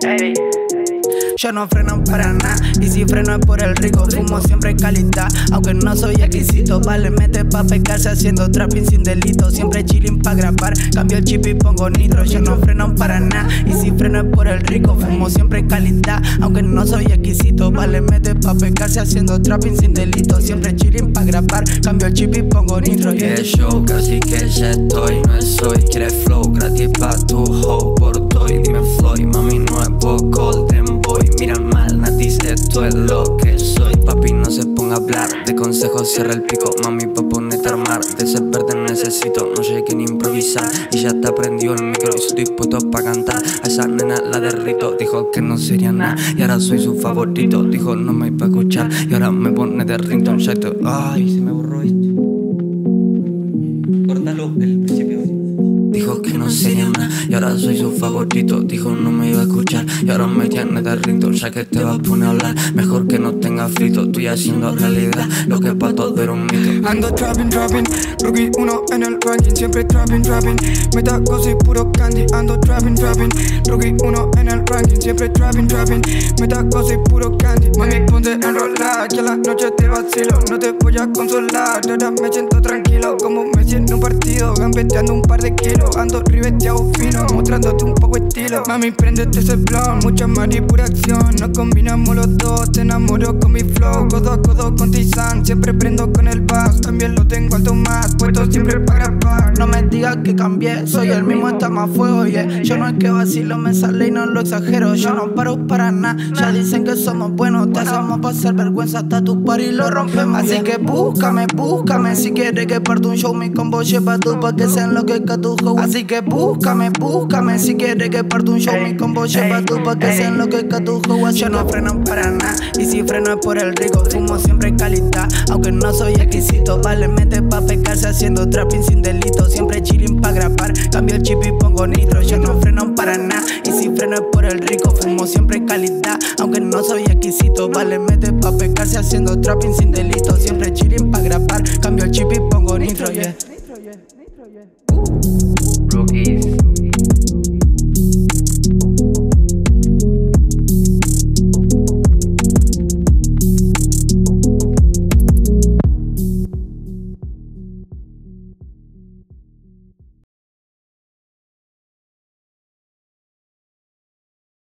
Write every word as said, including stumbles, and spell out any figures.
ey. Yo no freno para nada, y si freno es por el rico, fumo siempre calidad, aunque no soy exquisito. Vale, mete pa' pecarse haciendo trapping sin delito, siempre chilling pa' grabar, cambio el chip y pongo nitro. Yo no freno para nada, y si freno es por el rico, fumo siempre calidad, aunque no soy exquisito. Vale, mete pa' pecarse haciendo trapping sin delito, siempre chilling pa' grabar, cambio el chip y pongo nitro. Yeah. Que show, casi que ya estoy, no es hoy, quiere flow, gratis pa' tu hoe, por doy, dime Floyd, mami nuevo golden boy. Miran mal, Natis, esto es lo que soy. Papi, no se ponga a hablar de consejos, cierra el pico. Mami, pa' ponerte a armar, de ser verde necesito. No sé qué ni improvisar, y ya te aprendió el micro y estoy dispuesto pa' cantar. A esa nena la derrito, dijo que no sería nada, y ahora soy su favorito. Dijo no me iba a escuchar, y ahora me pone de ringtone. Shaito. Ay, se me borró esto. Córtalo, el principio. Dijo que no sería nada, y ahora soy su favorito. Dijo no me iba a escuchar, y ahora me tiene de ringtone. Ya que te vas a poner a hablar, mejor que no tenga frito. Estoy haciendo realidad lo que pa' todo era un mito. Ando trapping, trapping, rookie uno en el ranking, siempre trapping, trapping. Meta cosas y puro candy. Ando trapping, trapping, rookie uno en el ranking, siempre trapping, trapping. Meta cosas y puro candy. Mami, ponte a enrolar, que a la noche te vacilo. No te voy a consolar, ahora me siento tranquilo, como me siento en un partido, gambeteando un par de kilos. Ando ribeteado fino, mostrándote un poco estilo. Mami, préndete ese blon, mucha mar y pura acción. Nos combinamos los dos, te enamoro con mi flow. Codo a codo con Tizan, siempre prendo con el bass. También lo tengo alto más, puesto siempre para grabar. No me digas que cambié, soy el mismo, está más fuego, yeah. Yo no es que vacilo, me sale y no lo exagero. Yo no paro para nada, ya dicen que somos buenos. Te hacemos pasar vergüenza hasta tu party lo rompemos. Así que búscame, búscame, si quieres que parta un show. Mi combo lleva tú pa' que sean lo que tu show. Así que búscame, búscame, si quieres que parta un show. Mi combo lleva tú pa' que sean lo que tu show. Yo no freno para nada, y si freno es por el rico, fumo siempre calidad, aunque no soy exquisito. Vale, mete pa' pecarse haciendo trapping sin delito, siempre chilling pa' grabar, cambio el chip y pongo nitro. Yo no freno para nada, y si freno es por el rico, fumo siempre calidad, aunque no soy exquisito. Vale, mete pa' pecarse haciendo trapping sin delito, siempre chilling pa' grabar, cambio el chip y pongo nitro, yeah. Rookies.